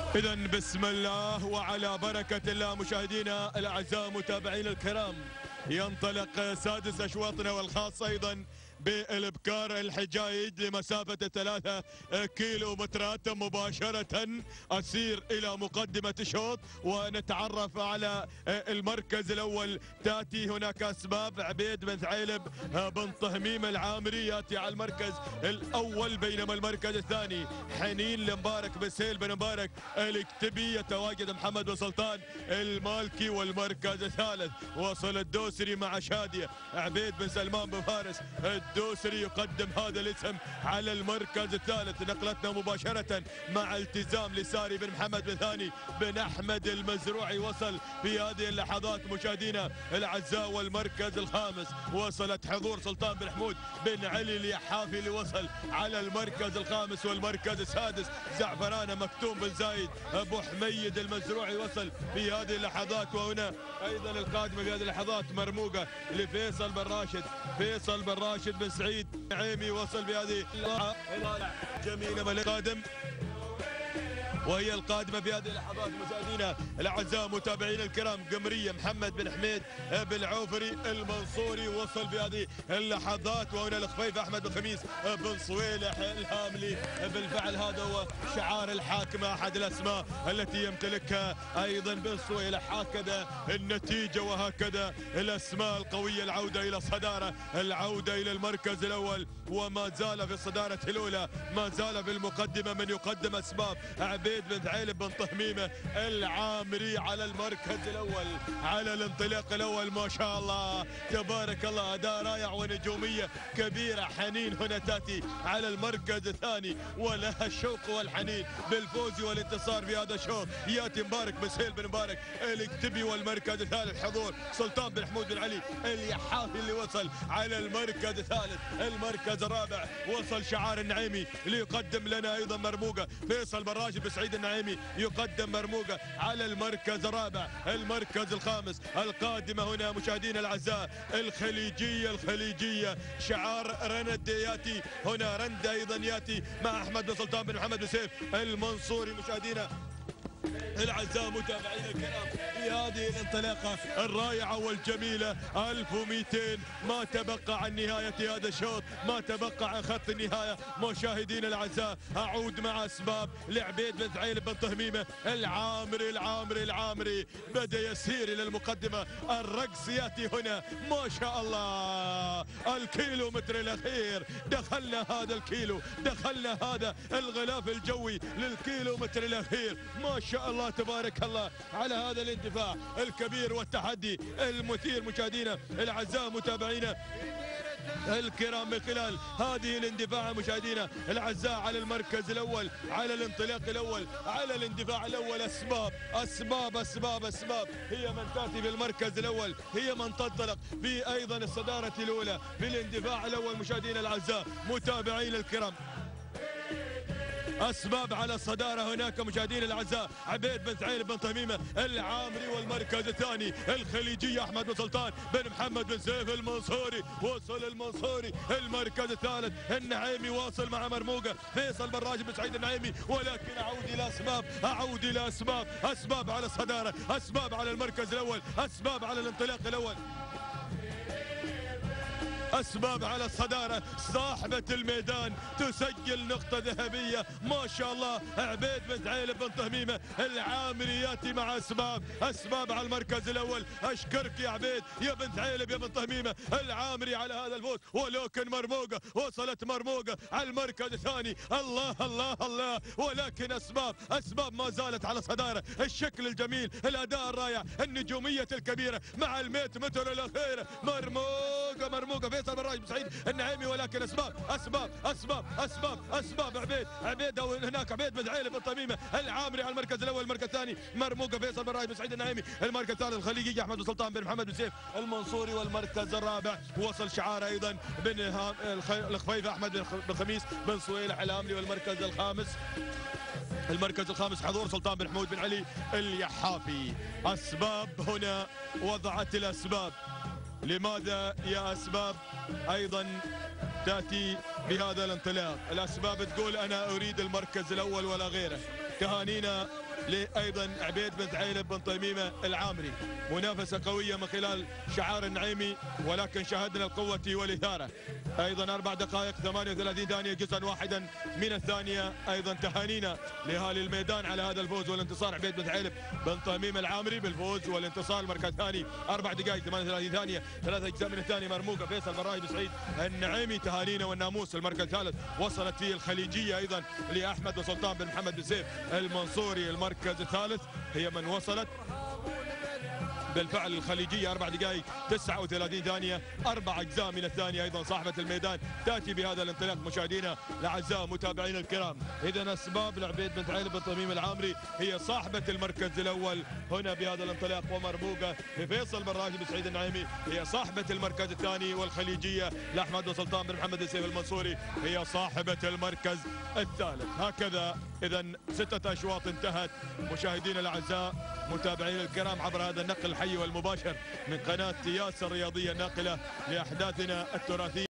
إذا بسم الله وعلى بركة الله مشاهدينا الأعزاء متابعينا الكرام، ينطلق سادس أشواطنا والخاص أيضا بالابكار الحجايج لمسافة 3 كيلومترات. مباشرة أسير إلى مقدمة الشوط ونتعرف على المركز الأول. تأتي هناك أسباب عبيد بن ثعيلب بن طهميم العامري يأتي على المركز الأول، بينما المركز الثاني حنين المبارك بسيل بن مبارك الكتبي، يتواجد محمد بن سلطان المالكي. والمركز الثالث وصل الدوسري مع شادية عبيد بن سلمان بن فارس. الدوسري يقدم هذا الاسم على المركز الثالث. نقلتنا مباشرة مع التزام لساري بن محمد بن ثاني بن أحمد المزروعي وصل في هذه اللحظات مشاهدينا الأعزاء. والمركز الخامس وصلت حضور سلطان بن حمود بن علي اليحافي اللي وصل على المركز الخامس. والمركز السادس زعفرانة مكتوم بن زايد أبو حميد المزروعي وصل في هذه اللحظات. وهنا أيضا القادمة في هذه اللحظات مرموقة لفيصل بن راشد، فيصل بن راشد بن سعيد نعيمي وصل بهذه جميلة من القادم، وهي القادمة في هذه اللحظات مشاهدينا الأعزاء متابعينا الكرام. قمرية محمد بن حميد بالعوفري المنصوري وصل في هذه اللحظات. وهنا الخفيف أحمد بن خميس بن صويلح الهاملي. بالفعل هذا هو شعار الحاكمة، أحد الأسماء التي يمتلكها أيضا بن صويلح. هكذا النتيجة وهكذا الأسماء القوية. العودة إلى الصدارة، العودة إلى المركز الأول، وما زال في الصدارة الأولى، ما زال في المقدمة من يقدم أسباب عبيد بن ثعيلب بن طهميمة العامري على المركز الأول، على الانطلاق الأول. ما شاء الله تبارك الله، أداء رائع ونجومية كبيرة. حنين هنا تأتي على المركز الثاني ولها الشوق والحنين بالفوز والانتصار في هذا الشوط. يأتي مبارك بسهيل بن مبارك الكتبي. والمركز الثالث حضور سلطان بن حمود بن علي اليحافي اللي وصل على المركز الثالث. المركز الرابع وصل شعار النعيمي ليقدم لنا أيضا مرموقة فيصل بن راشد بن سعيد النعيمي يقدم مرموقة على المركز الرابع. المركز الخامس القادمة هنا مشاهدينا الأعزاء الخليجية شعار رند ياتي هنا، رند أيضا ياتي مع أحمد بن سلطان بن محمد بن سيف المنصوري. مشاهدينا الأعزاء متابعينا الكرام في هذه الانطلاقة الرائعة والجميلة 1200 ما تبقى عن نهاية هذا الشوط، ما تبقى عن خط النهاية. مشاهدينا الأعزاء أعود مع أسباب لعبيد بن ثعيلب بن طهميمة العامري بدأ يسير إلى المقدمة. الرقص يأتي هنا ما شاء الله. الكيلومتر الأخير دخلنا هذا الكيلو، دخلنا هذا الغلاف الجوي للكيلومتر الأخير. ما شاء الله تبارك الله على هذا الاندفاع الكبير والتحدي المثير. مشاهدينا الأعزاء متابعينا الكرام من خلال هذه الاندفاع مشاهدينا الأعزاء على المركز الأول، على الانطلاق الأول، على الاندفاع الأول. أسباب هي من تأتي بالمركز الأول، هي من تنطلق في أيضا الصدارة الأولى بالاندفاع الأول. مشاهدينا الأعزاء متابعينا الكرام أسباب على الصدارة هناك مشاهدينا الأعزاء عبيد بن ثعيلب بن طهميمة العامري. والمركز الثاني الخليجية أحمد بن سلطان بن محمد بن سيف المنصوري، وصل المنصوري. المركز الثالث النعيمي واصل مع مرموقة فيصل بن راشد بن سعيد النعيمي. ولكن أعود إلى أسباب على الصدارة، أسباب على المركز الأول، أسباب على الانطلاق الأول، أسباب على الصدارة. صاحبة الميدان تسجل نقطة ذهبية ما شاء الله. عبيد بن ثعيلب بن طهميمة العامري يأتي مع أسباب على المركز الأول. أشكرك يا عبيد يا بن ثعيلب يا بن طهميمة العامري على هذا الفوز. ولكن وصلت مرموقة على المركز الثاني. الله ولكن أسباب ما زالت على صدارة. الشكل الجميل، الأداء الرائع، النجومية الكبيرة مع 100 متر الأخيرة. مرموقة فيصل بن راشد بن سعيد النعيمي. ولكن أسباب عبيد أو هناك عبيد بن ثعيلب بن طهميمة العامري على المركز الأول. المركز الثاني مرموقة فيصل بن راشد بن سعيد النعيمي. المركز الثالث الخليجي أحمد بن سلطان بن محمد بن سيف المنصوري. والمركز الرابع وصل شعار أيضا بن الخفيف أحمد بن خميس بن صويلح الهاملي. والمركز الخامس حضور سلطان بن حمود بن علي اليحافي. أسباب هنا وضعت الأسباب. لماذا يا أسباب أيضا تأتي بهذا الانطلاق؟ الأسباب تقول أنا أريد المركز الأول ولا غيره. تهانينا لايضا عبيد بن ثعيلب بن طميمه العامري. منافسه قويه من خلال شعار النعيمي، ولكن شاهدنا القوه والاثاره. ايضا 4 دقائق 38 ثانيه جزءا واحدا من الثانيه. ايضا تهانينا لاهالي الميدان على هذا الفوز والانتصار. عبيد بن ثعيلب بن طميمه العامري بالفوز والانتصار. المركز الثاني 4 دقائق 38 ثانيه 3 اجزاء من الثانيه مرموقه فيصل بن راشد سعيد النعيمي. تهانينا والناموس. المركز الثالث وصلت فيه الخليجيه ايضا لاحمد وسلطان بن محمد بن سيف المنصوري. المركز الثالث هي من وصلت بالفعل الخليجيه 4 دقائق 39 ثانيه 4 اجزاء من الثانيه. ايضا صاحبه الميدان تاتي بهذا الانطلاق مشاهدينا الاعزاء متابعينا الكرام. اذا اسباب لعبيد بن ثعيلب بن طميم العامري هي صاحبه المركز الاول هنا بهذا الانطلاق، ومرموقه لفيصل بن راشد بن سعيد النعيمي هي صاحبه المركز الثاني، والخليجيه لاحمد وسلطان بن محمد بن سيف المنصوري هي صاحبه المركز الثالث. هكذا اذا 6 اشواط انتهت مشاهدينا الاعزاء متابعينا الكرام عبر هذا النقل الحي والمباشر من قناه ياسر الرياضيه الناقله لاحداثنا التراثيه.